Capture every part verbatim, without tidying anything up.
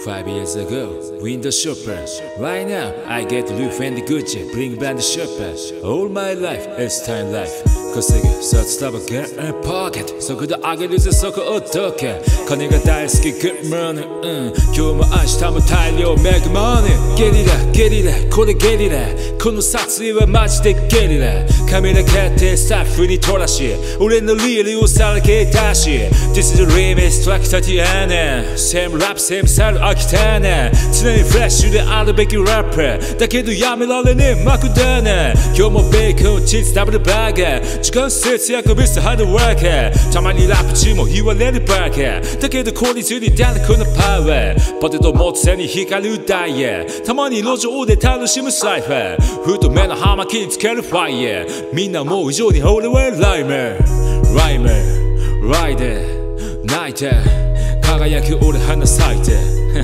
Five years ago, window shopper. Right now, I get Louis and Gucci, bring brand shopper. All my life, it's time life.稼ぐ、札束 get in pocket 速度上げるぜそこをどけ金が大好き good money、うん、今日も明日も大量 make money ゲリラゲリラこれゲリラこの撮影はマジでゲリラカメラ買ってスタッフに撮らし俺のリールをさらけ出し This is the remix トラックタティアナ Same rap same style 飽きたな常にフレッシュであるべきラッパーだけどやめられねえマクダナ今日もベーコンチーズダブルバーガー時間節約ミスハードワーカーたまにラップ中も言われるバカだけど効率に出るこのパワーポテト持つ背に光るダイヤたまに路上で楽しむサイファー太めの葉巻につけるファイヤーみんなもう以上に俺はライマーライマーライダー泣いて輝く俺花咲いて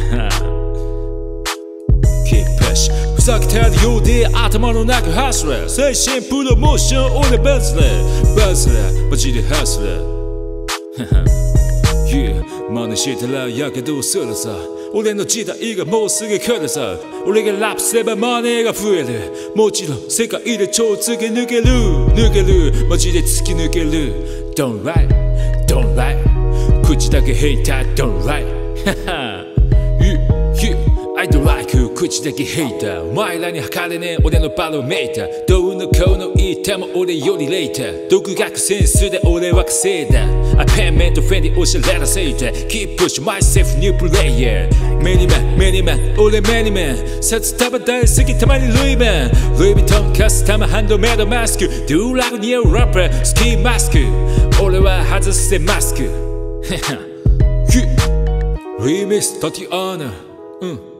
ふざけてるようで頭の中ハスラー精神プロモーション俺バズラーバズラーマジでハスラーyeah 真似したらやけどするさ俺の時代がもうすぐ来るさ俺がラップすればマネーが増えるもちろん世界で超突き抜ける抜けるマジで突き抜ける Don't lie Don't lie 口だけヘイター Don't lie yeah yeah I don't like 口だけヘイターお前らに測れねえ俺のバロメーターどうのこうの言っても俺よりレイター独学センスで俺は稼いだ I pen メントフェンディおしゃれなせいた Keep push myself new player メニマンメニマン俺メニマン札束大好きたまにルイマンルイ・ヴィトンカスタムハンドメイドマスク Do like new rapper スキーマスク俺は外せマスクリミスタティアーナうん